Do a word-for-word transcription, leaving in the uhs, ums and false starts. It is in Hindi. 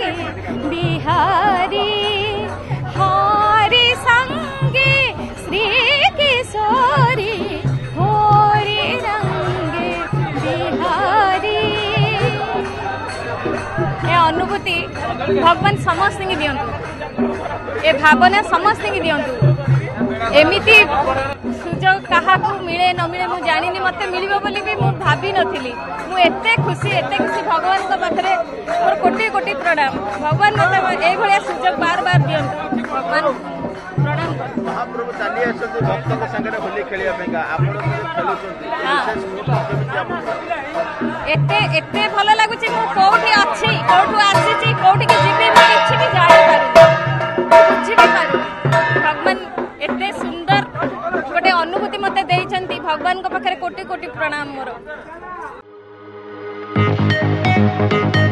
रंगे बिहारी हरि संगे श्री किशोरी होरी रंगे बिहारी। ए अनुभूति भगवान समस्त की दियंतु, ए भावना समस्त की दियंतु। एमिति सुजोग क्या मिले न मिले मुझे जानी मत मिल बोली भी मुझे भाभी नी मुझे खुशी एत खुशी भगवान पाखे मोर कोटि कोटि प्रणाम। भगवान मत ये सुजोग बार बार दियंतु भगवान प्रणाम। महाप्रभु चली भक्त संगे होली एते एते भल लगुच कौटी अच्छी कौटू आसी कौटी जीवी किसी भी जानी बुझी भी पारू। भगवान एते सुंदर गोटे अनुभूति मत देइछंती भगवान को पाखरे कोटि कोटि प्रणाम मोर।